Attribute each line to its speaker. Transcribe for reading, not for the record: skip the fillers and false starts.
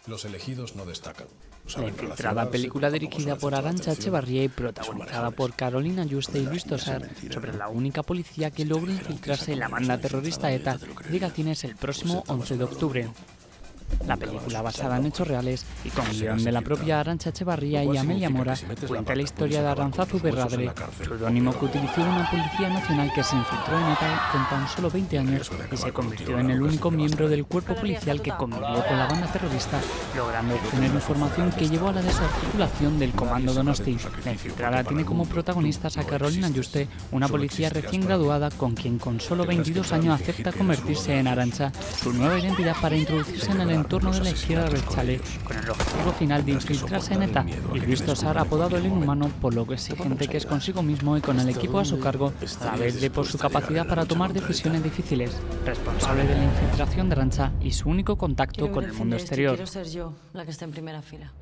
Speaker 1: Los elegidos no destacan.
Speaker 2: La infiltrada, película dirigida por Arantxa Echevarría y protagonizada por Carolina Juste y Luis Tosar, sobre la única policía que logra infiltrarse en la banda terrorista ETA, llega a cines el próximo 11 de octubre. La película, basada en hechos reales y con guión de la propia Arantxa Echevarría y Amelia Mora, cuenta la historia de Arantzazu Berradre, seudónimo que utilizó una policía nacional que se infiltró en ETA con tan solo 20 años y se convirtió en el único miembro del cuerpo policial que convivió con la banda terrorista, logrando obtener información que llevó a la desarticulación del Comando Donosti. La infiltrada tiene como protagonistas a Carolina Juste, una policía recién graduada con quien con solo 22 años acepta convertirse en Arantxa, su nueva identidad para introducirse en el entorno de la izquierda abertzale, con el objetivo final de infiltrarse en ETA, y Luis Tosar, apodado el Inhumano por lo exigente que es consigo mismo y con el equipo a su cargo, a la vez de por su capacidad para tomar decisiones difíciles, responsable de la infiltración de Arantxa y su único contacto con el mundo exterior.
Speaker 3: Quiero ser yo la que esté en primera fila.